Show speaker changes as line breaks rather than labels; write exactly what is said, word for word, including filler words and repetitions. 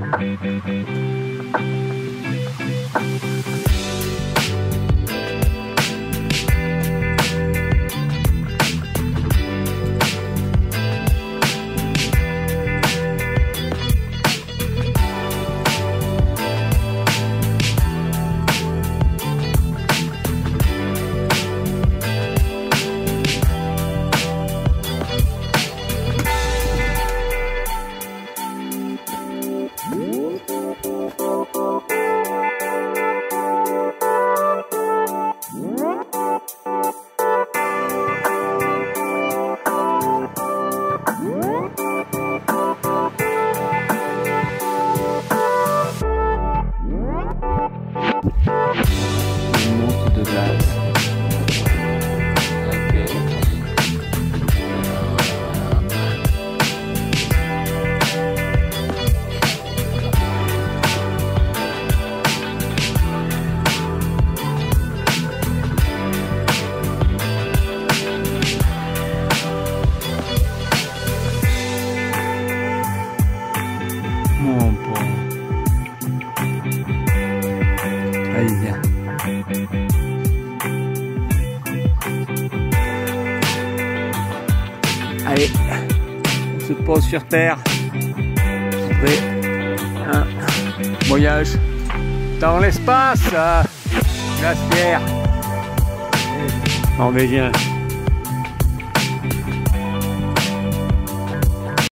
Une montre de glace. Mon pauvre. Allez, viens. Allez, on se pose sur terre. Après un voyage dans l'espace glaciaire. Bon, mais viens.